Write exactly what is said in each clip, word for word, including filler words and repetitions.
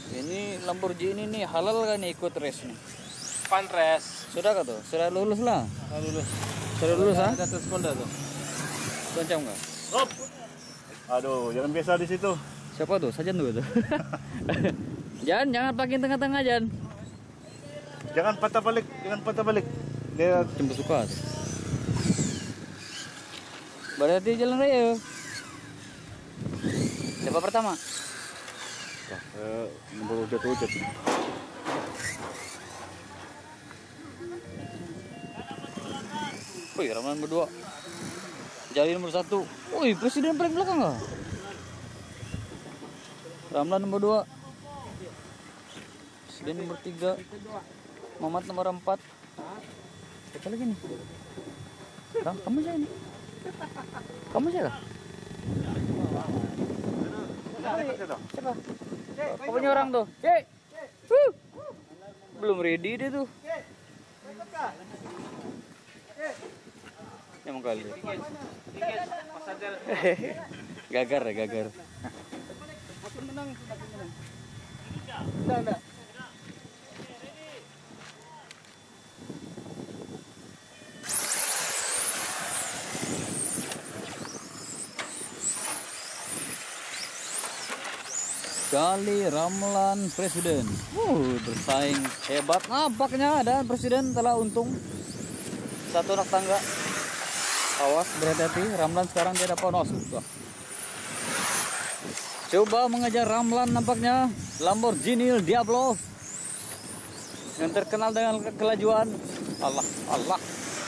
Ini Lamborghini nih halal kan ikut race nih? Fun race. Sudah kah tuh? Sudah lulus lah. Nah, lulus. Sudah lulus ah? Ada tes Honda tuh. Kencang nggak? Hop. Aduh, jangan biasa di situ. Siapa tuh? Sajan tuh itu. Jan, jangan pakai tengah-tengah Jan. Jangan patah balik, jangan patah balik. Dia Jemput suka. Berarti jalan raya. Siapa pertama? eh nomor ujat-ujat. Wih, Ramlan berdua. Jali nomor satu. Wih, presiden paling belakang nggak? Ramlan nomor dua. Presiden nomor tiga. Mamat nomor empat. Siapa lagi nih? Ram, kamu siapa ini? Kamu siapa? Siapa? Kau punya orang tuh? Cek. Huh. Belum ready dia tuh. Emang kali. Gagar ya, gagar. Kali Ramlan Presiden. Uh, bersaing hebat nampaknya, dan Presiden telah untung satu anak tangga. Awas, berhati-hati. Ramlan sekarang dia dapat nos. Coba mengejar Ramlan nampaknya. Lamborghini Diablo yang terkenal dengan ke kelajuan. Allah, Allah.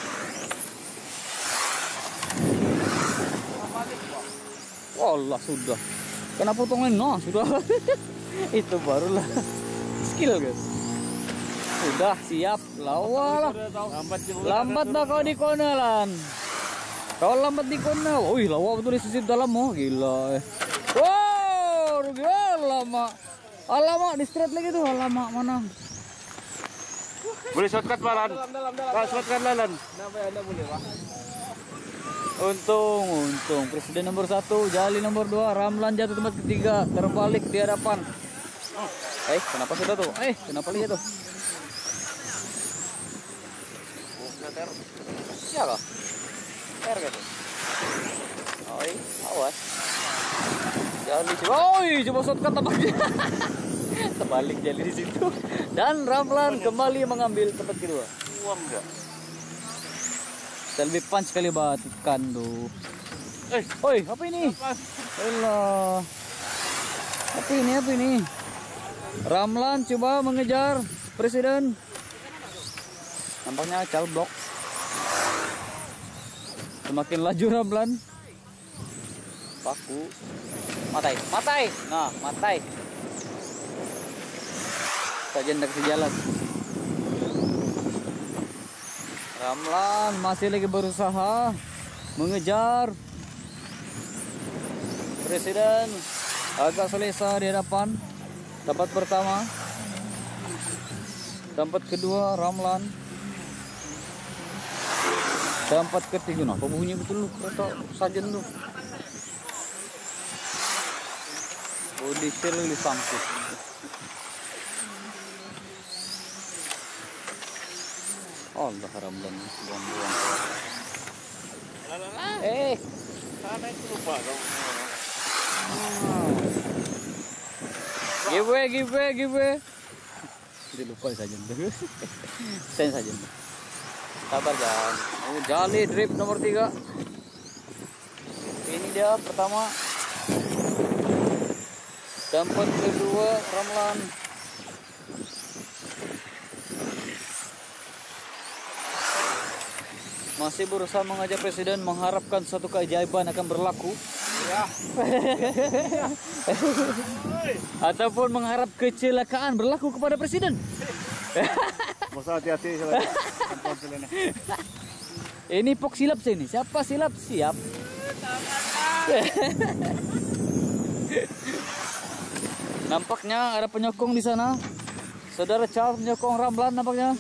Allah, sudah. Kena potongin, no, sudah. Itu barulah skill guys. Sudah siap lawalah. Lambat dah kau di konelan. Kau lambat di kona. Wih, lawa betul di sisi dalam oh, gila. Wow, gila lama. Alamak di straight lagi tuh, alamak mana? Boleh shortcut balan. Pak, shortcut lalan. Kenapa Anda boleh, Pak? Untung, untung. Presiden nomor satu, Jali nomor dua, Ramlan jatuh tempat ketiga, terbalik di hadapan. Eh, kenapa sudah tuh? Eh, kenapa lihat tuh? Siapa? R gitu. Oi, awas. Jali coba. Oi, coba shortcut tampaknya. Terbalik Jali di situ. Dan Ramlan kembali mengambil tempat kedua. Uang enggak? Lebih punch kali batikan tuh. Eh, oi, apa ini? Elah. Apa ini? Apa ini? Ramlan coba mengejar Presiden. Nampaknya calblok. Semakin laju Ramlan. Paku. Matai, matai. Nah, matai. Saja hendak sejalan. Ramlan masih lagi berusaha mengejar Presiden. Agak selesa di hadapan. Tempat pertama, tempat kedua Ramlan, tempat ketiga. Nah, bunyi betul lu kereta Sajen tuh. Bodi sirli sangkut. Allah, Ramlan buang-buang. Eh, Sana itu lupa dong. give way, give way, give way. Dia lupa saja. Sen saja. Sabar jangan. Oh, Jali drip nomor tiga. Ini dia pertama. Tempat kedua Ramlan. Masih berusaha mengajak Presiden, mengharapkan suatu keajaiban akan berlaku. Ya. Ataupun mengharap kecelakaan berlaku kepada Presiden. Masa hati-hati selesai. Ini pok silap sini. Siapa silap? Siap. Nampaknya ada penyokong di sana. Saudara Charles menyokong Ramlan nampaknya.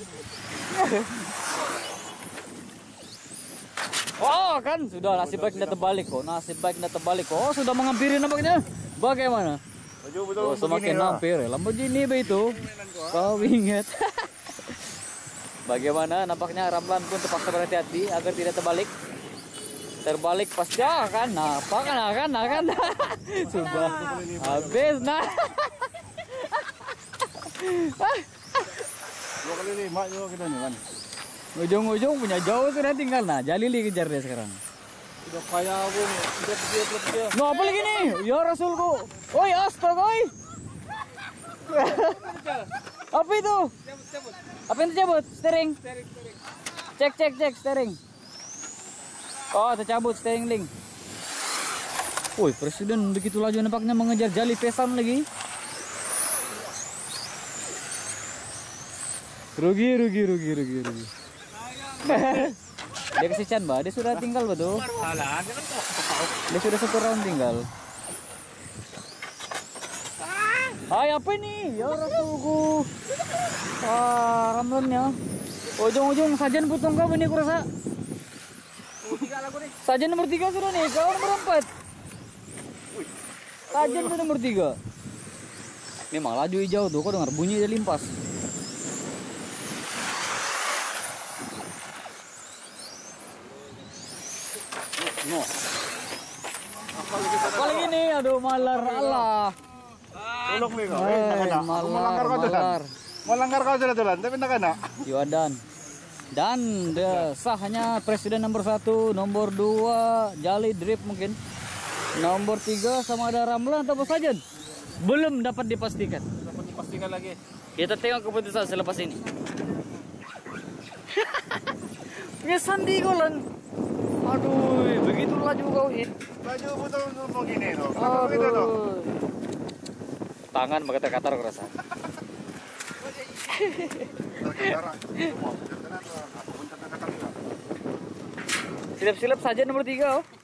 Oh kan sudah nasib baik tidak terbalik kok, nasib baik tidak terbalik kok. Oh, sudah menghampiri nampaknya. Bagaimana? Maju betul. Oh, semakin begini, hampir. Lamborghini ba itu? Kau ingat. Bagaimana nampaknya Ramlan pun terpaksa berhati-hati agar tidak terbalik. Terbalik pasti akan apa kan akan akan sudah habis nah. Dua kali lima juga kita nih kan. Ujung-ujung punya jauh sudah tinggal nah. Jalili kejar dia sekarang. Udah kaya aku, udah dia dia. No apa lagi nih? Ya Rasulku. Oi astaga oi. Apa itu? Apa yang tercabut? Steering. Cek cek cek steering. Oh, tercabut steering link. Woi, presiden begitu laju nampaknya mengejar Jali Pesan lagi. Rugi, rugi, rugi, rugi, rugi. Dia kesican, Mbak. Dia sudah tinggal, betul. Dia sudah satu round tinggal. Hai, apa ini? Ya Rasulku. Wah, Ramlan ya. Ujung-ujung sajian potong kau ini kurasa. Sajian nomor tiga sudah nih, kau nomor empat. Sajian itu nomor tiga. Memang laju hijau tuh, kau dengar bunyi dia limpas. No. Apa lagi nih? Aduh malar Allah. Tulog nih kau. Eh, Eh, nakana. malar, Melanggar kau jalan. malar. Melanggar kau jalan jalan, tapi nakana. Yodan. Dan the sahnya presiden nomor satu, nomor dua Jali Drip mungkin, nomor tiga sama ada Ramlan atau Sajen belum dapat dipastikan. Dapat dipastikan lagi. Kita tengok keputusan selepas ini. Ya Sandi Golan. Aduh, begitu laju kau it. Laju betul betul begini tuh. Kenapa begitu tuh? Aduh. Tangan berkatar-katar kerasa. Silap-silap saja nomor tiga oh.